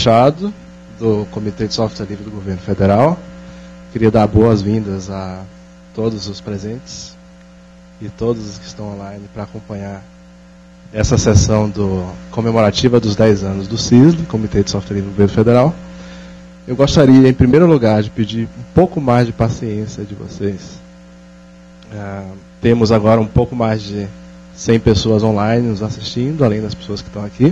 Machado, do Comitê de Software Livre do Governo Federal. Queria dar boas-vindas a todos os presentes e todos os que estão online para acompanhar essa sessão comemorativa dos 10 anos do CISL, Comitê de Software Livre do Governo Federal. Eu gostaria, em primeiro lugar, de pedir um pouco mais de paciência de vocês. Temos agora um pouco mais de 100 pessoas online nos assistindo, além das pessoas que estão aqui.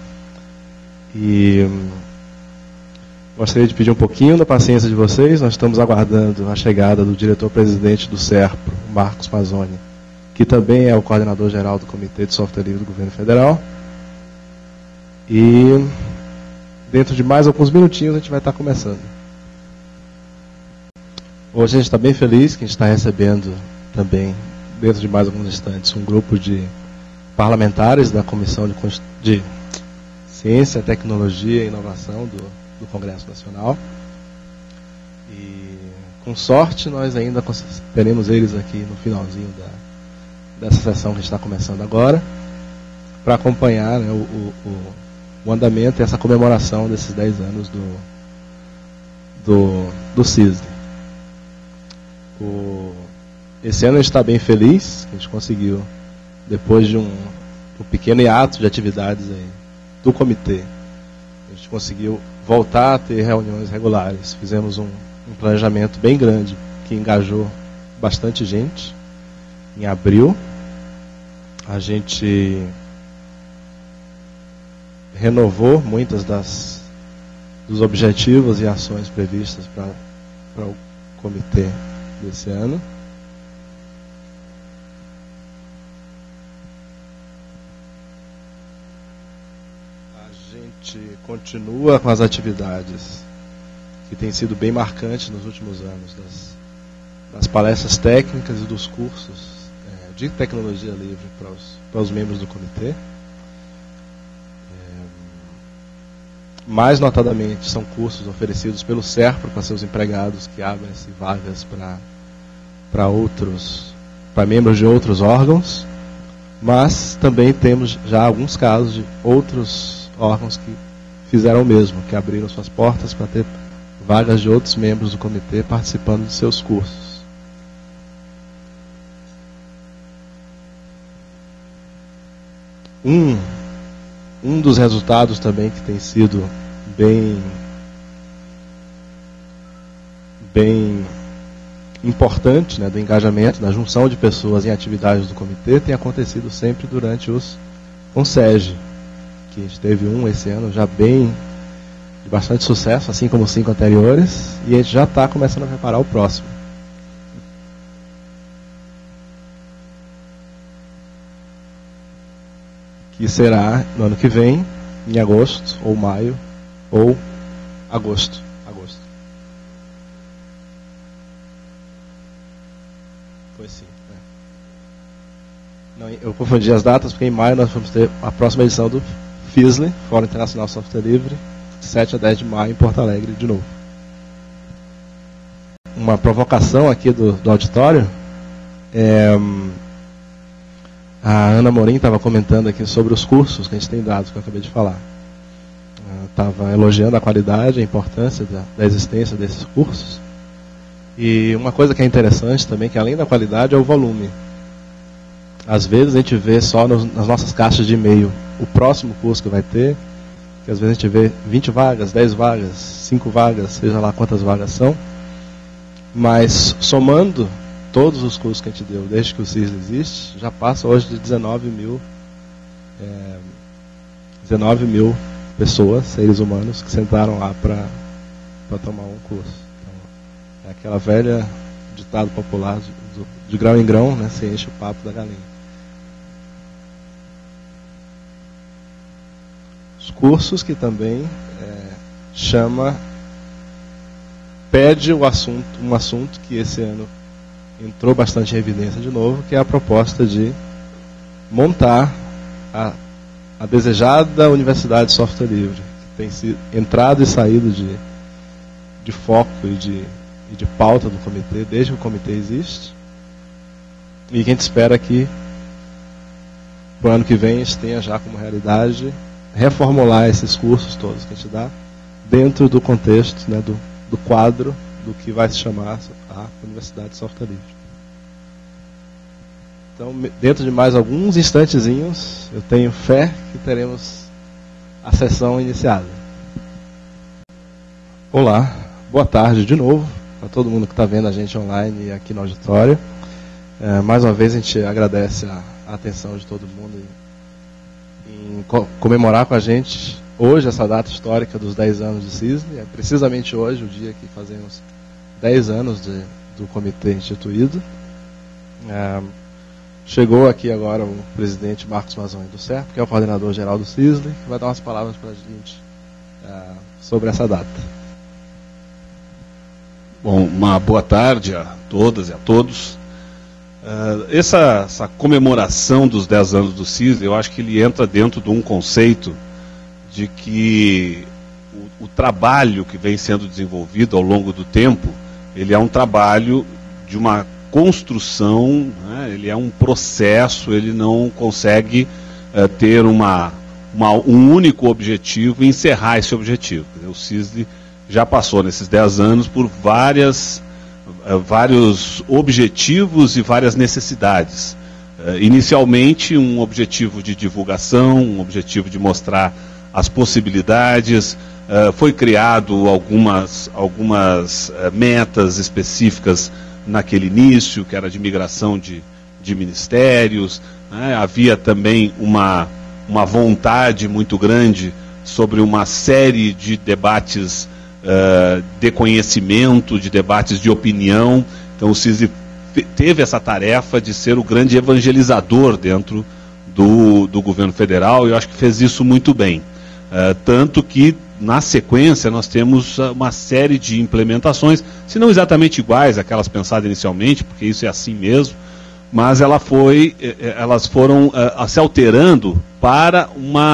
E gostaria de pedir um pouquinho da paciência de vocês. Nós estamos aguardando a chegada do diretor-presidente do SERPRO, Marcos Mazzoni, que também é o coordenador-geral do Comitê de Software Livre do Governo Federal. E dentro de mais alguns minutinhos a gente vai estar começando. Hoje a gente está bem feliz que a gente está recebendo também, dentro de mais alguns instantes, um grupo de parlamentares da Comissão de Ciência, Tecnologia e Inovação do Congresso Nacional. E, com sorte, nós ainda teremos eles aqui no finalzinho dessa sessão que a gente está começando agora, para acompanhar, né, o andamento e essa comemoração desses 10 anos do CISL. Esse ano a gente está bem feliz, que a gente conseguiu, depois de um pequeno hiato de atividades aí do comitê, a gente conseguiu voltar a ter reuniões regulares. Fizemos um planejamento bem grande, que engajou bastante gente. Em abril, a gente renovou muitas dos objetivos e ações previstas para o comitê desse ano. A gente continua com as atividades que têm sido bem marcantes nos últimos anos, das palestras técnicas e dos cursos de tecnologia livre para os membros do comitê. Mais notadamente, são cursos oferecidos pelo SERPRO para seus empregados, que abrem-se vagas para membros de outros órgãos, mas também temos já alguns casos de outros órgãos que fizeram o mesmo, que abriram suas portas para ter vagas de outros membros do comitê participando de seus cursos. Um dos resultados também que tem sido bem importante, né, do engajamento, da junção de pessoas em atividades do comitê, tem acontecido sempre durante os CONSEG, que a gente teve esse ano já de bastante sucesso, assim como os 5 anteriores, e a gente já está começando a preparar o próximo. Que será no ano que vem, em agosto, ou maio, ou agosto. Foi sim. Né? Não, eu confundi as datas, porque em maio nós vamos ter a próxima edição do FISL, Fórum Internacional Software Livre, de 7 a 10 de maio, em Porto Alegre, de novo. Uma provocação aqui do auditório. A Ana Morim estava comentando aqui sobre os cursos que a gente tem dado, que eu acabei de falar. Estava elogiando a qualidade, a importância da existência desses cursos. E uma coisa que é interessante também, que além da qualidade, é o volume. Às vezes a gente vê só nas nossas caixas de e-mail o próximo curso que vai ter, que às vezes a gente vê 20 vagas, 10 vagas, 5 vagas, seja lá quantas vagas são. Mas somando todos os cursos que a gente deu desde que o CISL existe, já passa hoje de 19 mil pessoas, seres humanos, que sentaram lá para tomar um curso. Então, é aquela velha ditado popular de grão em grão, né, se enche o papo da galinha. Os cursos que também pede um assunto que esse ano entrou bastante em evidência de novo, que é a proposta de montar a desejada Universidade de Software Livre, que tem sido entrado e saído de foco e de pauta do comitê, desde que o comitê existe, e que a gente espera que para o ano que vem a gente tenha já como realidade reformular esses cursos todos que a gente dá dentro do contexto, né, do quadro do que vai se chamar a Universidade de Software Livre. Então, dentro de mais alguns instantezinhos, eu tenho fé que teremos a sessão iniciada. Olá, boa tarde de novo para todo mundo que está vendo a gente online e aqui no auditório. Mais uma vez a gente agradece a atenção de todo mundo em comemorar com a gente hoje essa data histórica dos 10 anos de CISL. É precisamente hoje o dia que fazemos 10 anos do comitê instituído. Chegou aqui agora o presidente Marcos Mazzoni do CERP, que é o coordenador geral do CISL, que vai dar umas palavras para a gente sobre essa data. Bom, uma boa tarde a todas e a todos. Essa comemoração dos 10 anos do CISL, eu acho que ele entra dentro de um conceito de que o trabalho que vem sendo desenvolvido ao longo do tempo, ele é um trabalho de uma construção, né? Ele é um processo, ele não consegue ter um único objetivo e encerrar esse objetivo. O CISL já passou nesses 10 anos por vários objetivos e várias necessidades. Inicialmente, um objetivo de divulgação, um objetivo de mostrar as possibilidades, foi criado algumas metas específicas naquele início, que era de migração de ministérios, né? Havia também uma vontade muito grande sobre uma série de debates de conhecimento, de debates de opinião. Então o CISL teve essa tarefa de ser o grande evangelizador dentro do governo federal, e eu acho que fez isso muito bem. Tanto que, na sequência, nós temos uma série de implementações, se não exatamente iguais àquelas pensadas inicialmente, porque isso é assim mesmo, mas elas foram se alterando para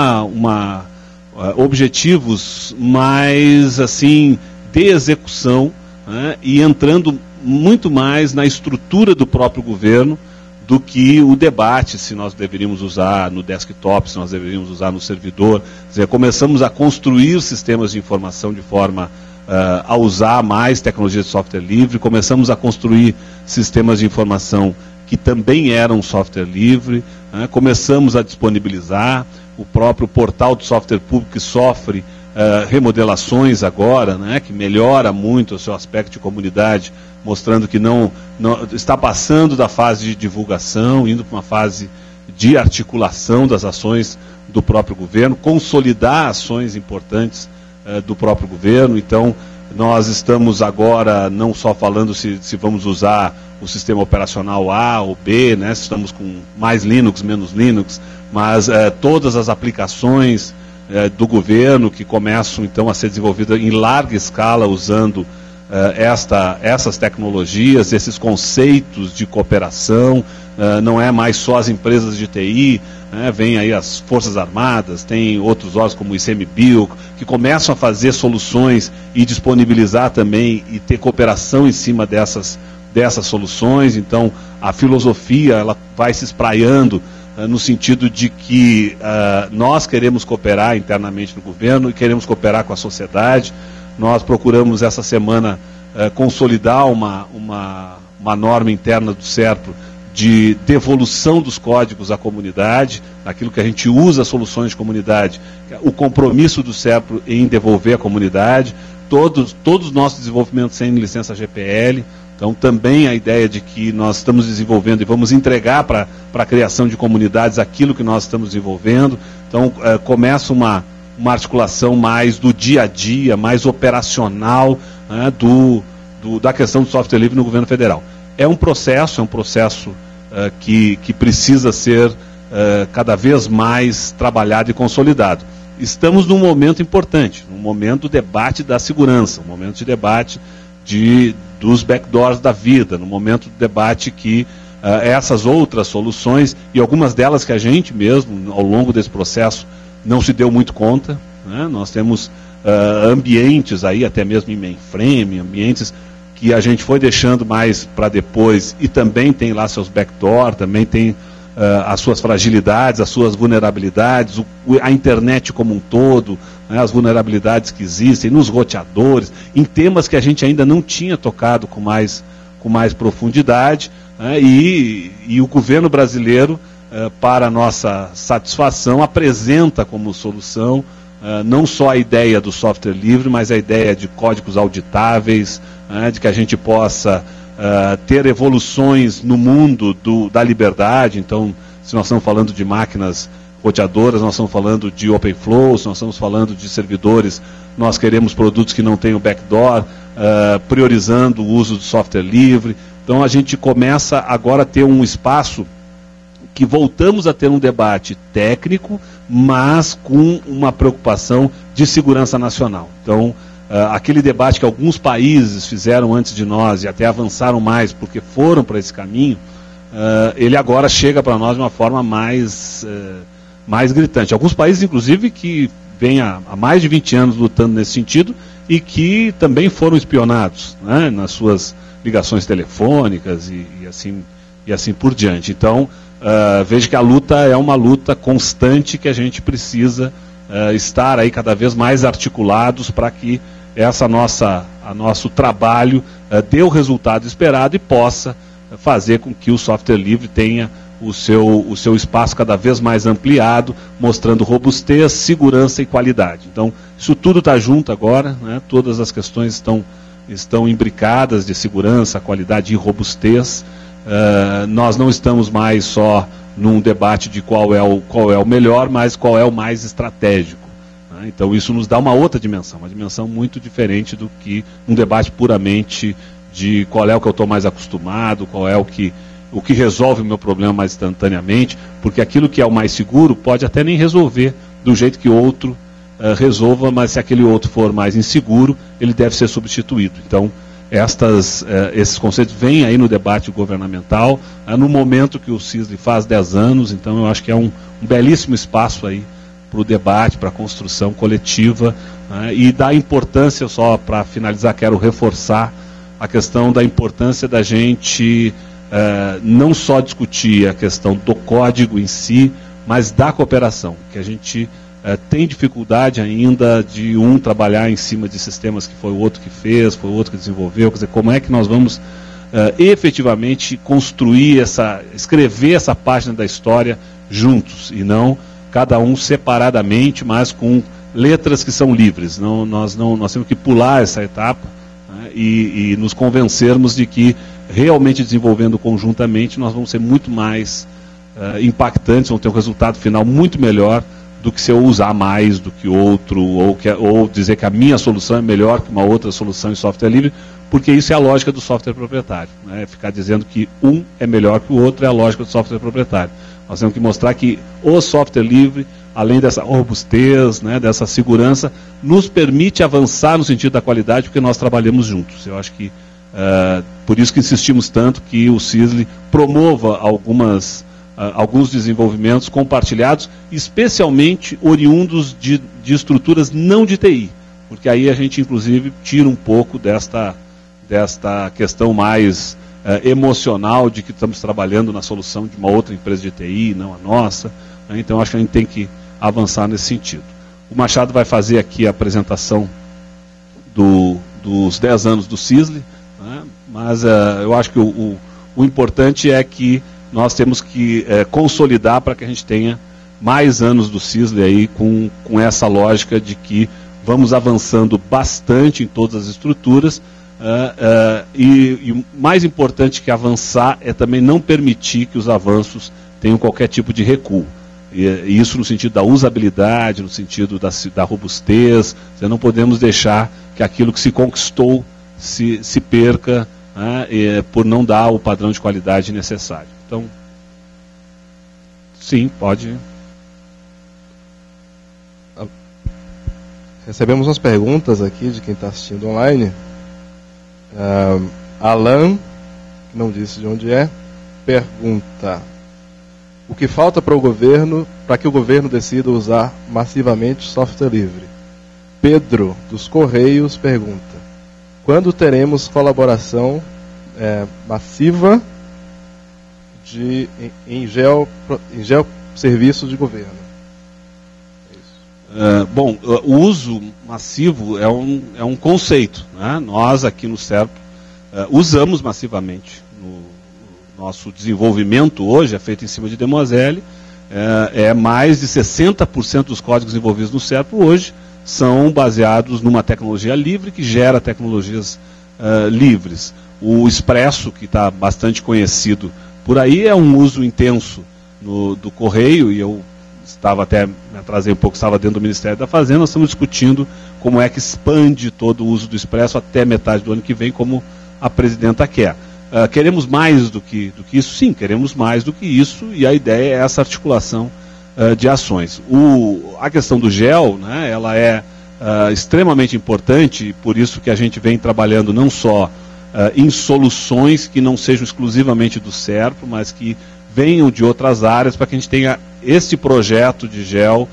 objetivos mais assim de execução, né, e entrando muito mais na estrutura do próprio governo do que o debate, se nós deveríamos usar no desktop, se nós deveríamos usar no servidor. Quer dizer, começamos a construir sistemas de informação de forma a usar mais tecnologias de software livre, começamos a construir sistemas de informação que também eram software livre, né, começamos a disponibilizar o próprio portal do software público, que sofre remodelações agora, né, que melhora muito o seu aspecto de comunidade, mostrando que não está passando da fase de divulgação, indo para uma fase de articulação das ações do próprio governo, consolidar ações importantes do próprio governo. Então, nós estamos agora não só falando se vamos usar o sistema operacional A ou B, né, se estamos com mais Linux, menos Linux, mas todas as aplicações do governo que começam então a ser desenvolvidas em larga escala usando essas tecnologias, esses conceitos de cooperação. Não é mais só as empresas de TI, vem aí as Forças Armadas, tem outros órgãos como o ICMBio, que começam a fazer soluções e disponibilizar também e ter cooperação em cima dessas soluções. Então a filosofia ela vai se espraiando no sentido de que nós queremos cooperar internamente no governo e queremos cooperar com a sociedade. Nós procuramos essa semana consolidar uma norma interna do SERPRO de devolução dos códigos à comunidade, aquilo que a gente usa soluções de comunidade, o compromisso do SERPRO em devolver à comunidade, todos os nossos desenvolvimentos sem licença GPL. Então também a ideia de que nós estamos desenvolvendo e vamos entregar para a criação de comunidades aquilo que nós estamos desenvolvendo. Então começa uma articulação mais do dia a dia, mais operacional, né, da questão do software livre no governo federal. É um processo que precisa ser cada vez mais trabalhado e consolidado. Estamos num momento importante, num momento do debate da segurança, um momento de debate dos backdoors da vida, no momento do debate que essas outras soluções, e algumas delas que a gente mesmo, ao longo desse processo, não se deu muito conta, né? Nós temos ambientes aí, até mesmo em mainframe, ambientes que a gente foi deixando mais para depois, e também tem lá seus backdoor, também tem as suas fragilidades, as suas vulnerabilidades, a internet como um todo, né, as vulnerabilidades que existem nos roteadores, em temas que a gente ainda não tinha tocado com mais profundidade, né, e o governo brasileiro, para nossa satisfação, apresenta como solução não só a ideia do software livre, mas a ideia de códigos auditáveis, de que a gente possa ter evoluções no mundo da liberdade. Então, se nós estamos falando de máquinas roteadoras, nós estamos falando de open flow, se nós estamos falando de servidores, nós queremos produtos que não tenham backdoor, priorizando o uso de software livre. Então, a gente começa agora a ter um espaço que voltamos a ter um debate técnico, mas com uma preocupação de segurança nacional. Então, aquele debate que alguns países fizeram antes de nós e até avançaram mais porque foram para esse caminho, ele agora chega para nós de uma forma mais gritante. Alguns países, inclusive, que vêm há mais de 20 anos lutando nesse sentido e que também foram espionados, né, nas suas ligações telefônicas e assim por diante. Então, veja que a luta é uma luta constante que a gente precisa estar aí cada vez mais articulados para que nosso trabalho dê o resultado esperado e possa fazer com que o software livre tenha o seu espaço cada vez mais ampliado, mostrando robustez, segurança e qualidade. Então, isso tudo está junto agora, né? Todas as questões estão imbricadas de segurança, qualidade e robustez. Nós não estamos mais só num debate de qual é o melhor, mas qual é o mais estratégico. Né? Então isso nos dá uma outra dimensão, uma dimensão muito diferente do que um debate puramente de qual é o que eu estou mais acostumado, qual é o que resolve o meu problema mais instantaneamente, porque aquilo que é o mais seguro pode até nem resolver do jeito que outro resolva, mas se aquele outro for mais inseguro, ele deve ser substituído. Então, esses conceitos vêm aí no debate governamental, no momento que o CISLI faz 10 anos, então eu acho que é um belíssimo espaço aí para o debate, para a construção coletiva, e da importância, só para finalizar, quero reforçar a questão da importância da gente não só discutir a questão do código em si, mas da cooperação, que a gente tem dificuldade ainda de trabalhar em cima de sistemas que foi o outro que fez, foi o outro que desenvolveu. Quer dizer, como é que nós vamos efetivamente escrever essa página da história juntos, e não cada um separadamente, mas com letras que são livres. Nós temos que pular essa etapa, né, e nos convencermos de que realmente desenvolvendo conjuntamente nós vamos ser muito mais impactantes, vamos ter um resultado final muito melhor do que se eu usar mais do que outro, ou dizer que a minha solução é melhor que uma outra solução em software livre, porque isso é a lógica do software proprietário. Né? Ficar dizendo que um é melhor que o outro é a lógica do software proprietário. Nós temos que mostrar que o software livre, além dessa robustez, né, dessa segurança, nos permite avançar no sentido da qualidade, porque nós trabalhamos juntos. Eu acho que, por isso que insistimos tanto que o CISLI promova alguns desenvolvimentos compartilhados, especialmente oriundos de estruturas não de TI, porque aí a gente inclusive tira um pouco desta questão mais emocional de que estamos trabalhando na solução de uma outra empresa de TI, não a nossa, né? Então acho que a gente tem que avançar nesse sentido. O Machado vai fazer aqui a apresentação dos 10 anos do CISLI, né? Mas eu acho que o importante é que nós temos que consolidar para que a gente tenha mais anos do CISLI aí com essa lógica de que vamos avançando bastante em todas as estruturas, e mais importante que avançar é também não permitir que os avanços tenham qualquer tipo de recuo. E isso no sentido da usabilidade, no sentido da robustez. Não podemos deixar que aquilo que se conquistou se perca, né, por não dar o padrão de qualidade necessário. Então, sim, pode. Recebemos umas perguntas aqui de quem está assistindo online. Alan, que não disse de onde é, pergunta: o que falta para que o governo decida usar massivamente software livre? Pedro, dos Correios, pergunta: quando teremos colaboração massiva em geosserviços de governo. Bom, o uso massivo é um conceito, né? Nós aqui no SERPRO usamos massivamente. No nosso desenvolvimento hoje é feito em cima de Demoselle. Mais de 60% dos códigos envolvidos no SERPRO hoje são baseados numa tecnologia livre que gera tecnologias livres. O Expresso, que está bastante conhecido por aí, é um uso intenso do Correio, e eu até me atrasei um pouco, estava dentro do Ministério da Fazenda. Nós estamos discutindo como é que expande todo o uso do Expresso até metade do ano que vem, como a presidenta quer. Queremos mais do que isso? Sim, queremos mais do que isso, e a ideia é essa articulação de ações. A questão do GEL, né, ela é extremamente importante, e por isso que a gente vem trabalhando não só em soluções que não sejam exclusivamente do SERPRO, mas que venham de outras áreas, para que a gente tenha este projeto de GEL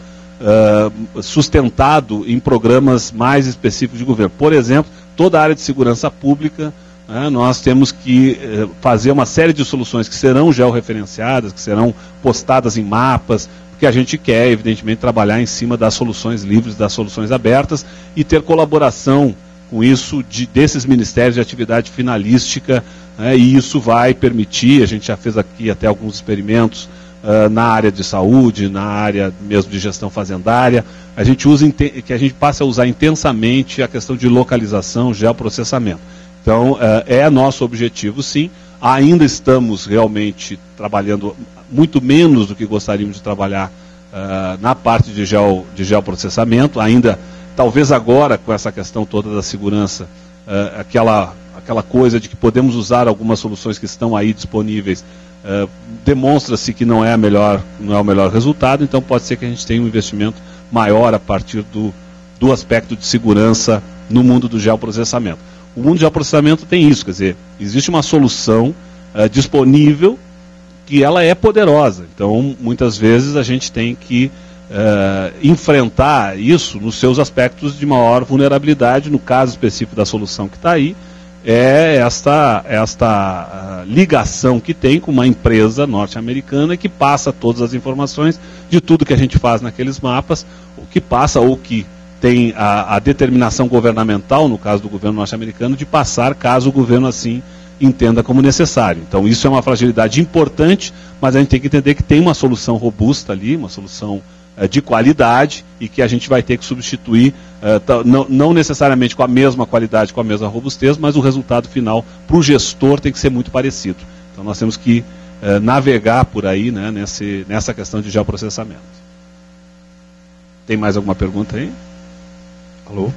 sustentado em programas mais específicos de governo. Por exemplo, toda a área de segurança pública, nós temos que fazer uma série de soluções que serão georreferenciadas, que serão postadas em mapas, porque a gente quer, evidentemente, trabalhar em cima das soluções livres, das soluções abertas, e ter colaboração com isso desses ministérios de atividade finalística, e isso vai permitir, a gente já fez aqui até alguns experimentos na área de saúde, na área mesmo de gestão fazendária, a gente passe a usar intensamente a questão de localização, geoprocessamento. Então, é nosso objetivo, sim. Ainda estamos realmente trabalhando muito menos do que gostaríamos de trabalhar na parte de geoprocessamento. Ainda, talvez agora, com essa questão toda da segurança, aquela coisa de que podemos usar algumas soluções que estão aí disponíveis, demonstra-se que não é o melhor resultado. Então, pode ser que a gente tenha um investimento maior a partir do aspecto de segurança no mundo do geoprocessamento. O mundo de geoprocessamento tem isso, quer dizer, existe uma solução disponível que ela é poderosa. Então, muitas vezes a gente tem que enfrentar isso nos seus aspectos de maior vulnerabilidade. No caso específico da solução que está aí, é esta ligação que tem com uma empresa norte-americana que passa todas as informações de tudo que a gente faz naqueles mapas, o que passa ou que tem a determinação governamental, no caso do governo norte-americano, de passar caso o governo assim entenda como necessário. Então isso é uma fragilidade importante, mas a gente tem que entender que tem uma solução robusta ali, uma solução de qualidade, e que a gente vai ter que substituir, não necessariamente com a mesma qualidade, com a mesma robustez, mas o resultado final para o gestor tem que ser muito parecido. Então nós temos que navegar por aí, né, nessa questão de geoprocessamento. Tem mais alguma pergunta aí? Alô?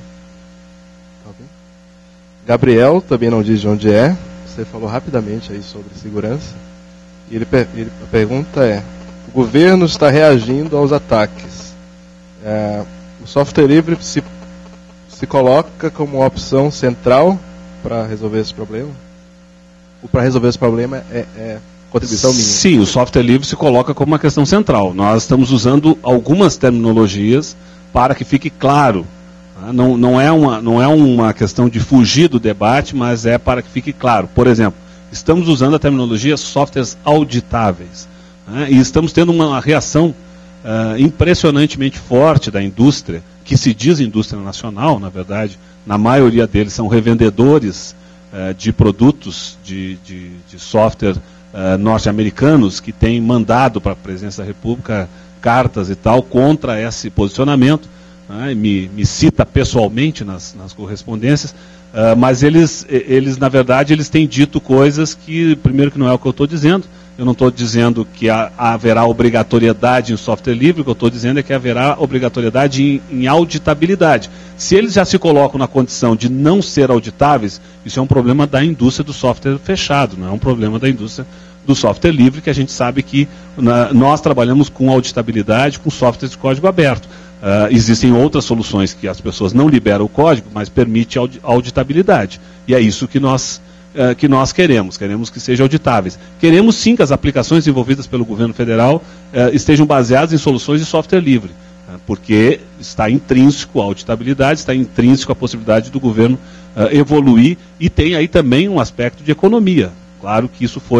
Gabriel também não diz de onde é. Você falou rapidamente aí sobre segurança. E a pergunta é: o governo está reagindo aos ataques. O software livre se coloca como uma opção central para resolver esse problema? Ou para resolver esse problema é contribuição minha? Sim, o software livre se coloca como uma questão central. Nós estamos usando algumas terminologias para que fique claro. Não é uma questão de fugir do debate, mas é para que fique claro. Por exemplo, estamos usando a terminologia softwares auditáveis, e estamos tendo uma reação impressionantemente forte da indústria, que se diz indústria nacional, na verdade, na maioria deles são revendedores de produtos de software norte-americanos, que têm mandado para a Presidência da República cartas e tal contra esse posicionamento. Me cita pessoalmente nas correspondências, mas eles, na verdade, eles têm dito coisas que, primeiro, que não é o que eu estou dizendo. Eu não estou dizendo que haverá obrigatoriedade em software livre. O que eu estou dizendo é que haverá obrigatoriedade em auditabilidade. Se eles já se colocam na condição de não ser auditáveis, isso é um problema da indústria do software fechado, não é um problema da indústria do software livre, que a gente sabe que nós trabalhamos com auditabilidade, com software de código aberto. Existem outras soluções que as pessoas não liberam o código, mas permite auditabilidade. E é isso que nós queremos que sejam auditáveis. Queremos sim que as aplicações desenvolvidas pelo governo federal estejam baseadas em soluções de software livre, porque está intrínseco a auditabilidade, está intrínseco a possibilidade do governo evoluir, e tem aí também um aspecto de economia. Claro que isso foi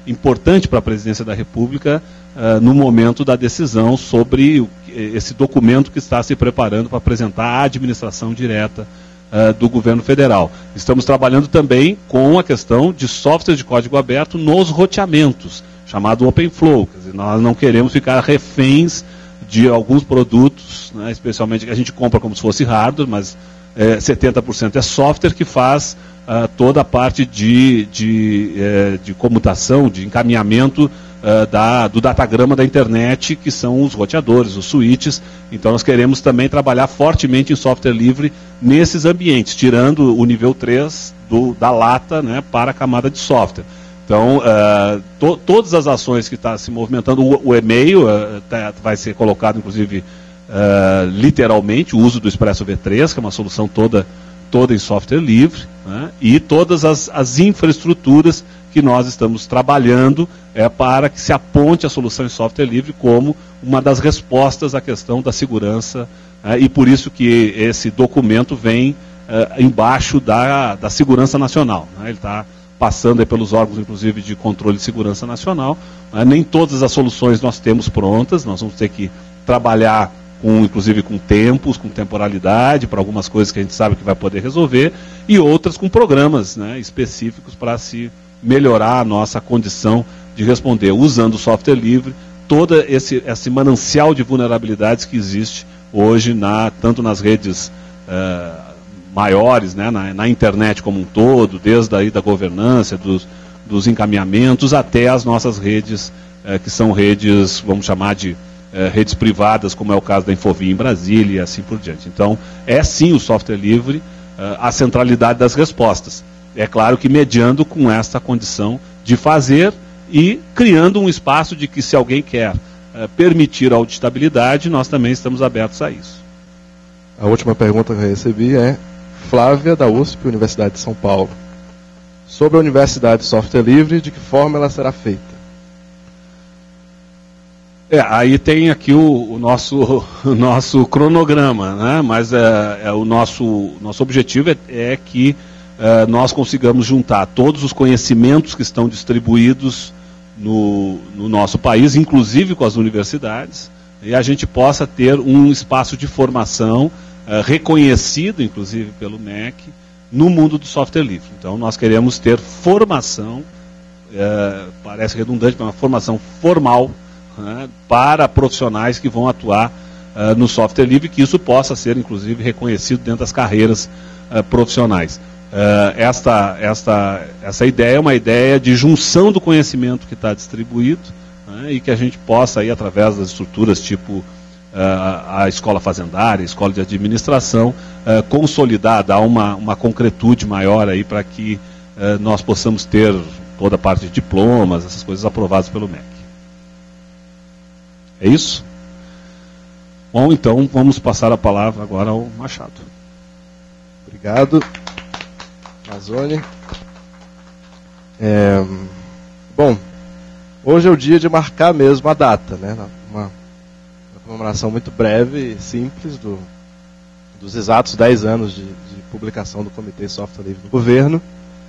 importante para a Presidência da República no momento da decisão sobre esse documento que está se preparando para apresentar à administração direta do governo federal. Estamos trabalhando também com a questão de software de código aberto nos roteamentos, chamado OpenFlow. Quer dizer, nós não queremos ficar reféns de alguns produtos, né, especialmente que a gente compra como se fosse hardware, mas 70% é software que faz toda a parte de comutação, de encaminhamento do datagrama da internet, que são os roteadores, os switches. Então nós queremos também trabalhar fortemente em software livre nesses ambientes, tirando o nível 3 da lata, né, para a camada de software. Então, todas as ações que estão se movimentando, o e-mail vai ser colocado, inclusive, literalmente, o uso do Expresso V3, que é uma solução toda em software livre, né, e todas as infraestruturas que nós estamos trabalhando para que se aponte a solução em software livre como uma das respostas à questão da segurança, e por isso que esse documento vem embaixo da segurança nacional, né, ele está passando aí pelos órgãos, inclusive, de controle de segurança nacional. Nem todas as soluções nós temos prontas, nós vamos ter que trabalhar inclusive com tempos, com temporalidade, para algumas coisas que a gente sabe que vai poder resolver, e outras com programas, né, específicos para se melhorar a nossa condição de responder, usando o software livre, todo esse manancial de vulnerabilidades que existe hoje, tanto nas redes maiores, né, na internet como um todo, desde aí da governança, dos encaminhamentos, até as nossas redes, que são redes, vamos chamar de redes privadas, como é o caso da Infovia em Brasília e assim por diante. Então, é sim o software livre a centralidade das respostas. É claro que mediando com esta condição de fazer e criando um espaço de que, se alguém quer permitir a auditabilidade, nós também estamos abertos a isso. A última pergunta que eu recebi é Flávia, da USP, Universidade de São Paulo. Sobre a Universidade de Software Livre, de que forma ela será feita? Aí tem aqui o nosso cronograma, né? Mas o nosso objetivo é que nós consigamos juntar todos os conhecimentos que estão distribuídos no nosso país, inclusive com as universidades, e a gente possa ter um espaço de formação reconhecido, inclusive pelo MEC, no mundo do software livre. Então nós queremos ter formação, parece redundante, mas uma formação formal, né, para profissionais que vão atuar no software livre, que isso possa ser, inclusive, reconhecido dentro das carreiras profissionais. Essa ideia é uma ideia de junção do conhecimento que está distribuído, né, e que a gente possa, aí, através das estruturas tipo a escola fazendária, a escola de administração, consolidar, dar uma concretude maior aí para que nós possamos ter toda a parte de diplomas, essas coisas aprovadas pelo MEC. É isso? Bom, então vamos passar a palavra agora ao Machado. Obrigado, Mazzoni. Bom, hoje é o dia de marcar mesmo a data, né? Uma comemoração muito breve e simples dos exatos 10 anos de publicação do Comitê Software Livre do Governo.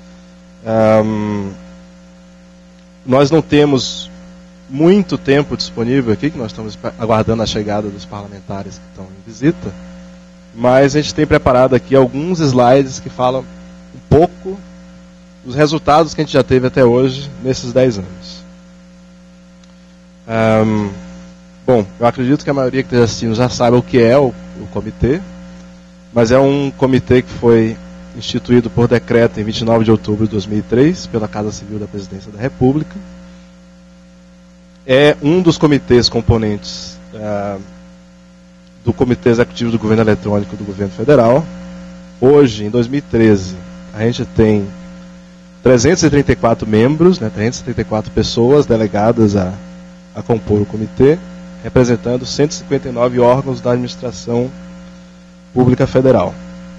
Nós não temos muito tempo disponível aqui, que nós estamos aguardando a chegada dos parlamentares que estão em visita, mas a gente tem preparado aqui alguns slides que falam um pouco dos resultados que a gente já teve até hoje nesses 10 anos. Bom, eu acredito que a maioria que esteja assistindo já sabe o que é o comitê, mas é um comitê que foi instituído por decreto em 29 de outubro de 2003 pela Casa Civil da Presidência da República. É um dos comitês componentes do Comitê Executivo do Governo Eletrônico do Governo Federal. Hoje, em 2013, a gente tem 334 membros, né, 334 pessoas delegadas a compor o comitê, representando 159 órgãos da administração pública federal.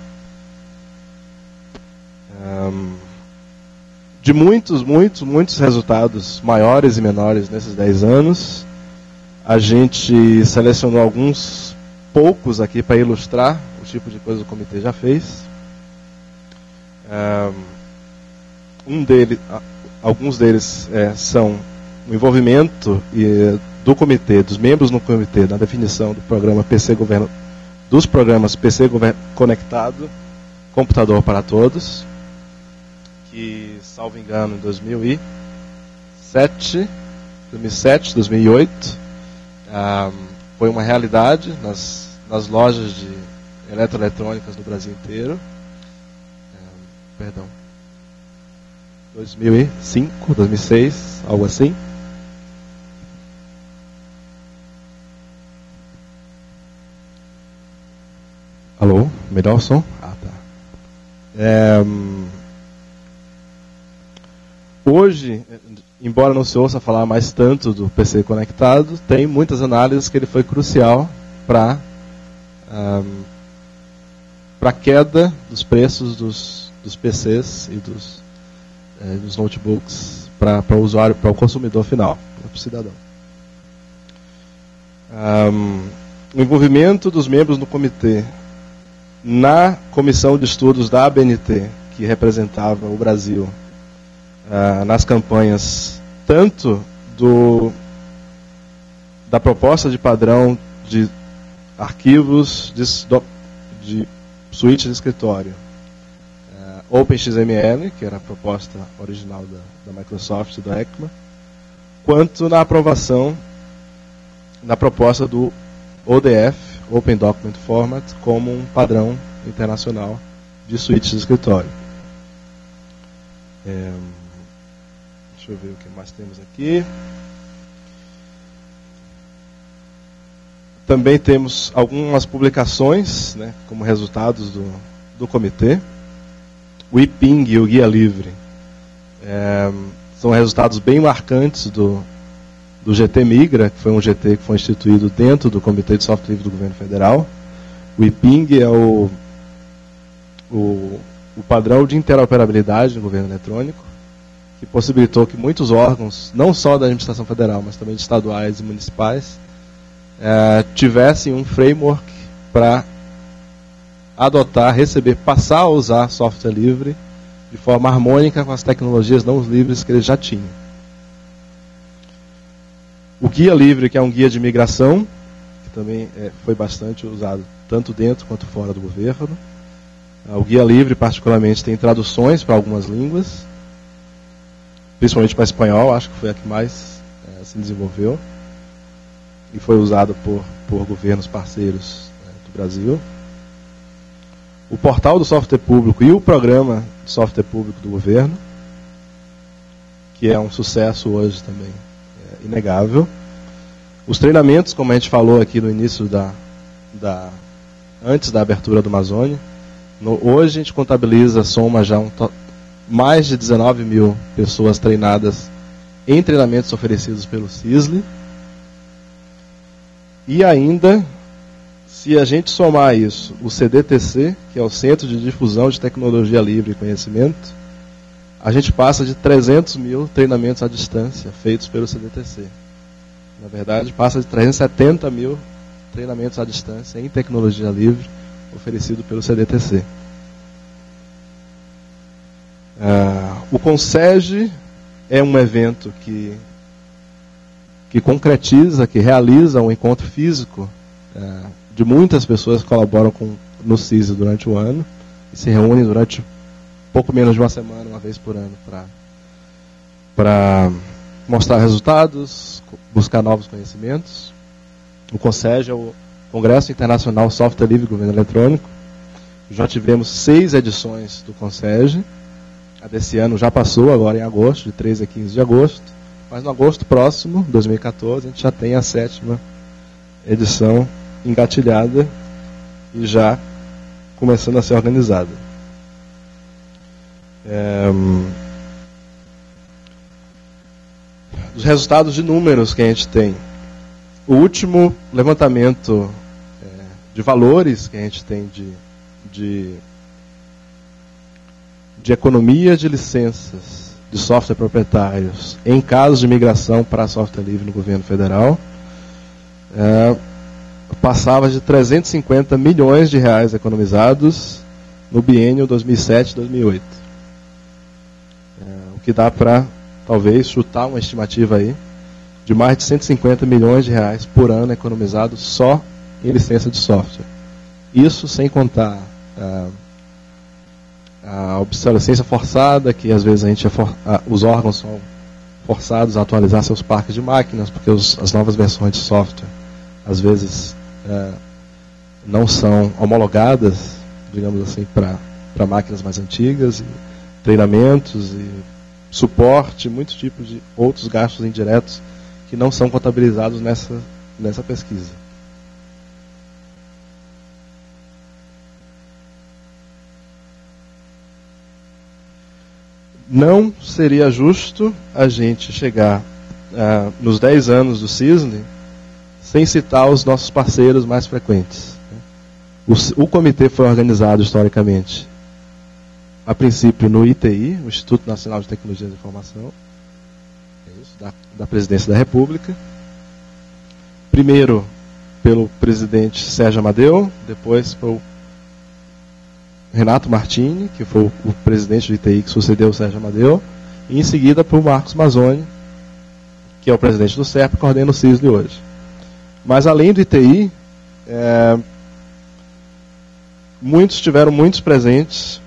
De muitos resultados maiores e menores nesses 10 anos, a gente selecionou alguns poucos aqui para ilustrar o tipo de coisa que o comitê já fez. alguns deles são o envolvimento do comitê, dos membros no comitê, na definição do programa PC Governo, dos programas PC Governo Conectado, Computador para Todos, que, salvo engano, em 2007, 2008, foi uma realidade nas lojas de eletroeletrônicas no Brasil inteiro. 2005, 2006, algo assim. Alô? Melhor o som? Ah, tá. Hoje, embora não se ouça falar mais tanto do PC conectado, tem muitas análises que ele foi crucial para a queda dos preços dos PCs e dos notebooks para o usuário, para o consumidor final, para o cidadão. O envolvimento dos membros no comitê na comissão de estudos da ABNT, que representava o Brasil nas campanhas tanto da proposta de padrão de arquivos de suíte de escritório, OpenXML, que era a proposta original da Microsoft e da ECMA, quanto na aprovação da proposta do ODF, Open Document Format, como um padrão internacional de suítes de escritório. Deixa eu ver o que mais temos aqui. Também temos algumas publicações, né, como resultados do comitê. O IPING e o Guia Livre são resultados bem marcantes do GT Migra, que foi um GT que foi instituído dentro do Comitê de Software Livre do Governo Federal. O IPING é o padrão de interoperabilidade no governo eletrônico, que possibilitou que muitos órgãos, não só da administração federal, mas também de estaduais e municipais, tivessem um framework para adotar, receber, passar a usar software livre de forma harmônica com as tecnologias não livres que eles já tinham. O Guia Livre, que é um guia de migração, que também foi bastante usado tanto dentro quanto fora do governo. O Guia Livre, particularmente, tem traduções para algumas línguas, principalmente para espanhol, acho que foi a que mais se desenvolveu, e foi usado por governos parceiros do Brasil. O portal do software público e o programa de software público do governo, que é um sucesso hoje também, inegável. Os treinamentos, como a gente falou aqui no início antes da abertura do Amazônia, hoje a gente contabiliza, soma já mais de 19 mil pessoas treinadas em treinamentos oferecidos pelo CISLE. E ainda, se a gente somar isso, o CDTC, que é o Centro de Difusão de Tecnologia Livre e Conhecimento, a gente passa de 300 mil treinamentos à distância feitos pelo CDTC. Na verdade, passa de 370 mil treinamentos à distância em tecnologia livre oferecido pelo CDTC. O CONSEG é um evento que concretiza, que realiza um encontro físico de muitas pessoas que colaboram no CISE durante o ano e se reúnem durante pouco menos de uma semana, uma vez por ano, para mostrar resultados, buscar novos conhecimentos. O CONSEG é o Congresso Internacional Software Livre e Governo Eletrônico. Já tivemos 6 edições do CONSEG. A desse ano já passou, agora em agosto, de 13 a 15 de agosto. Mas no agosto próximo, 2014, a gente já tem a 7ª edição engatilhada e já começando a ser organizada. Os resultados de números que a gente tem. O último levantamento de valores que a gente tem de economia de licenças de software proprietários em casos de migração para software livre no governo federal, passava de 350 milhões de reais economizados no biênio 2007-2008. O que dá para talvez chutar uma estimativa aí, de mais de 150 milhões de reais por ano economizados só em licença de software. Isso sem contar a obsolescência forçada, que às vezes os órgãos são forçados a atualizar seus parques de máquinas, porque as novas versões de software às vezes não são homologadas, digamos assim, para máquinas mais antigas, e treinamentos e suporte, muitos tipos de outros gastos indiretos que não são contabilizados nessa pesquisa. Não seria justo a gente chegar nos 10 anos do CISNE sem citar os nossos parceiros mais frequentes. O comitê foi organizado historicamente, a princípio no ITI, o Instituto Nacional de Tecnologia da Informação, da Presidência da República. Primeiro pelo presidente Sérgio Amadeu, depois pelo Renato Martini, que foi o presidente do ITI que sucedeu o Sérgio Amadeu, e em seguida por Marcos Mazzoni, que é o presidente do CERP, que coordena o CISNE hoje. Mas além do ITI, muitos estiveram muito presentes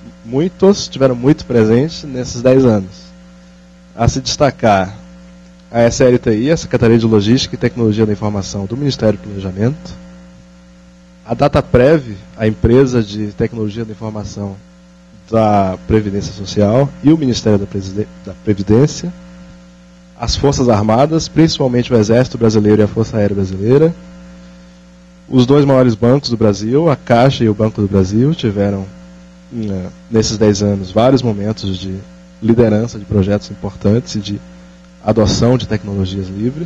nesses 10 anos. A se destacar a SLTI, a Secretaria de Logística e Tecnologia da Informação do Ministério do Planejamento, a Dataprev, a empresa de tecnologia da informação da Previdência Social, e o Ministério da Previdência, as Forças Armadas, principalmente o Exército Brasileiro e a Força Aérea Brasileira, os dois maiores bancos do Brasil, a Caixa e o Banco do Brasil, tiveram, nesses 10 anos, vários momentos de liderança de projetos importantes e de adoção de tecnologias livres.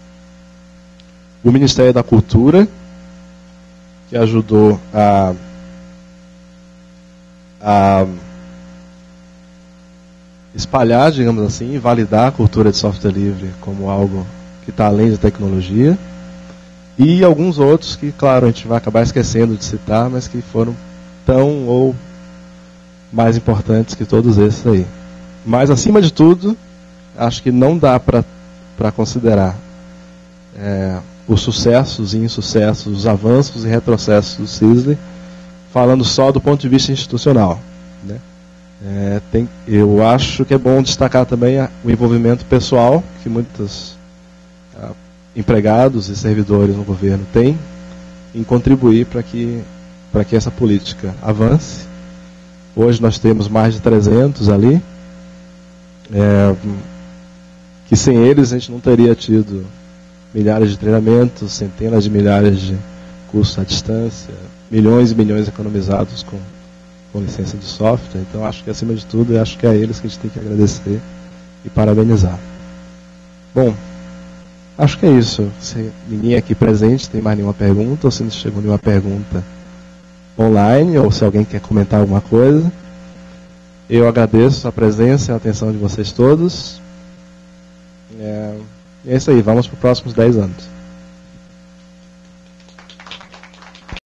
O Ministério da Cultura, que ajudou a espalhar, digamos assim, e validar a cultura de software livre como algo que está além de tecnologia. E alguns outros que, claro, a gente vai acabar esquecendo de citar, mas que foram tão ou mais importantes que todos esses aí. Mas, acima de tudo, acho que não dá para considerar os sucessos e insucessos, os avanços e retrocessos do CISNE, falando só do ponto de vista institucional, né? Eu acho que é bom destacar também o envolvimento pessoal que muitos empregados e servidores no governo têm em contribuir para que essa política avance. Hoje nós temos mais de 300 ali, que sem eles a gente não teria tido milhares de treinamentos, centenas de milhares de cursos à distância, milhões e milhões economizados com licença de software. Então acho que, acima de tudo, eu acho que é a eles que a gente tem que agradecer e parabenizar. Bom, acho que é isso. Se ninguém aqui presente tem mais nenhuma pergunta, ou se não chegou nenhuma pergunta online, ou se alguém quer comentar alguma coisa, eu agradeço a presença e a atenção de vocês todos. É isso aí, vamos para os próximos 10 anos.